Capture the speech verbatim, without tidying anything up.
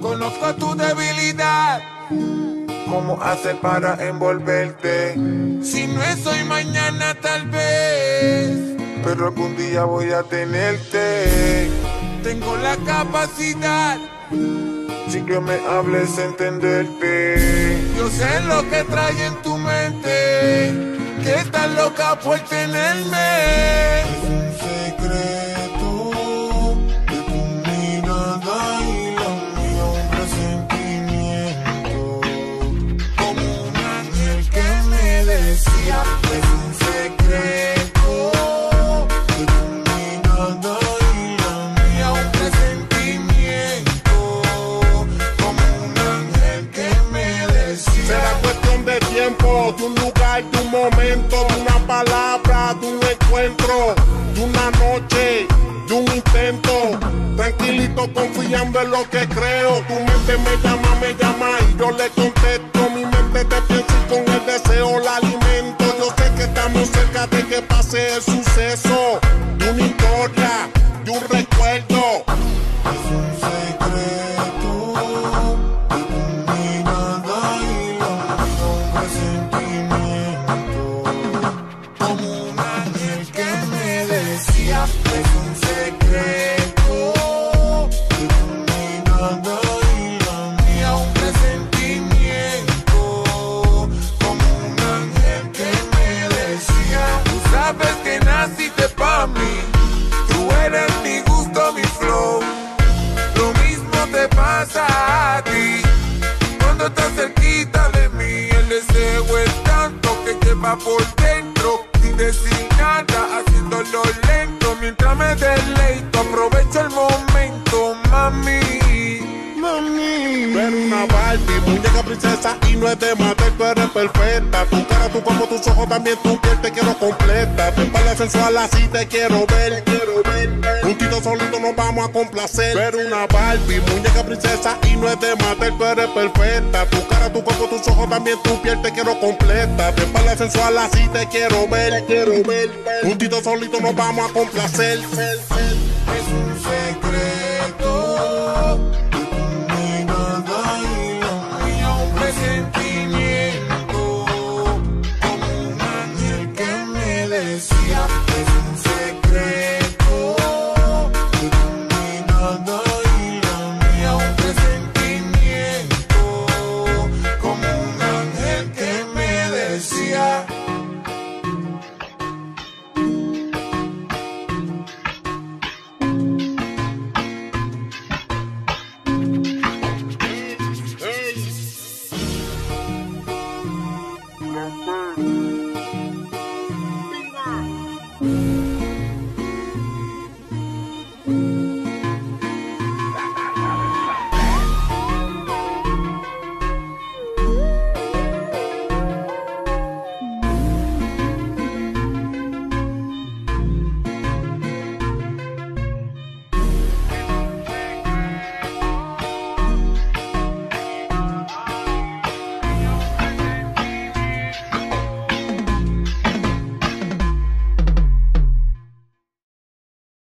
Conozco tu debilidad. ¿Cómo hacer para envolverte? Si no es hoy, mañana tal vez. Pero algún día voy a tenerte. Tengo la capacidad. Si que me hables, entenderte. Yo sé lo que trae en tu mente, que estás loca por tenerme. Es un secreto de tu mirada y la mía, un presentimiento. Como un ángel que me decía, es un secreto de tu mirada y la mía, un presentimiento. Como un ángel que me decía. Será cuestión de tiempo, de un lugar, de un momento, de una palabra, de un encuentro, de una noche, de un intento. Tranquilito, confiando en lo que creo. Tu mente me llama, me llama y yo le contesto. Mi mente te piensa y con el deseo la alimento. Yo sé que estamos cerca de que pase el suceso, de una historia, de un recuerdo. Es un secreto de tu mirada y la mía, un presentimiento. Como un ángel que me decía, Es un secreto de tu mirada y la mía, un presentimiento. Como un ángel que me decía. Tú sabes que naciste pa' mí. Tú eres mi gusto, mi flow. Lo mismo te pasa a ti. Cuando estás cerquita de mí, el deseo es tanto que lleva por dentro. Sin decir nada, haciéndolo lento. Mientras me deleito, aprovecho el momento, mami. Mami. Ver una Barbie, muñeca princesa y no es de matar, tú eres perfecta. Tu cara, tu cuerpo, tus ojos, también tu piel te quiero completa. Tu espalda sensual así te quiero ver, quiero ver. Juntito solito nos vamos a complacer. Ver una Barbie, muñeca princesa y no es de matar, tú eres perfecta. Tu cara, tu cuerpo, tus ojos, también tu piel te quiero completa. Tu espalda sensual así te quiero ver, quiero ver. Juntito solito nos vamos a complacer. Es